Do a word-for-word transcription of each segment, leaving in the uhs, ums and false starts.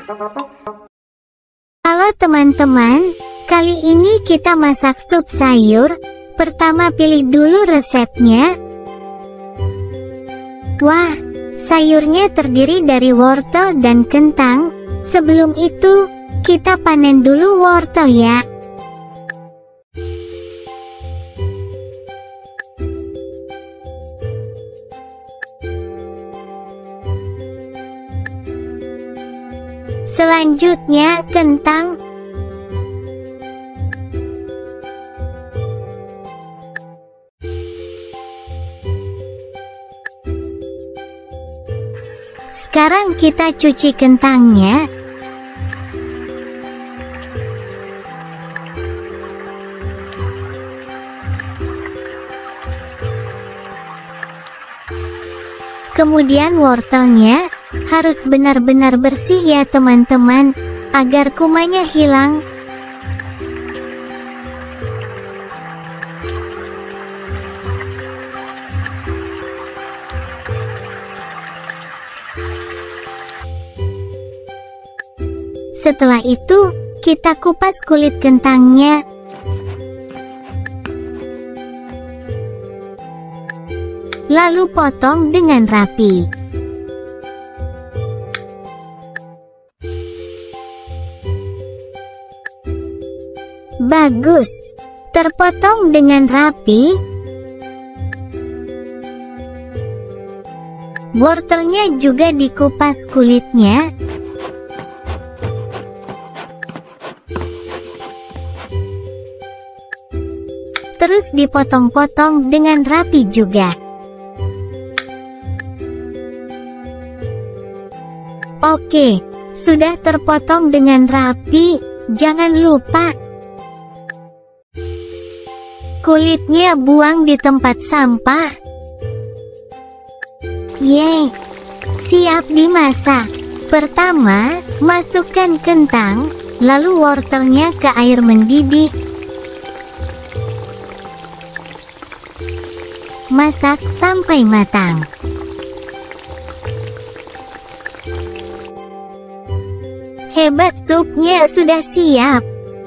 Halo teman-teman, kali ini kita masak sup sayur. Pertama pilih dulu resepnya. Wah, sayurnya terdiri dari wortel dan kentang. Sebelum itu, kita panen dulu wortel ya. Selanjutnya kentang. Sekarang kita cuci kentangnya. Kemudian wortelnya harus benar-benar bersih ya teman-teman, agar kumannya hilang. Setelah itu, kita kupas kulit kentangnya. Lalu potong dengan rapi. Bagus, terpotong dengan rapi. Wortelnya juga dikupas kulitnya. Terus dipotong-potong dengan rapi juga. Oke, sudah terpotong dengan rapi. Jangan lupa kulitnya buang di tempat sampah. Yeay, siap dimasak. Pertama, masukkan kentang, lalu wortelnya ke air mendidih. Masak sampai matang. Hebat, supnya sudah siap.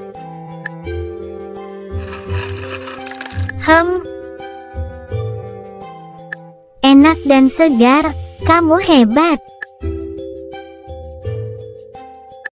Hem, enak dan segar, kamu hebat.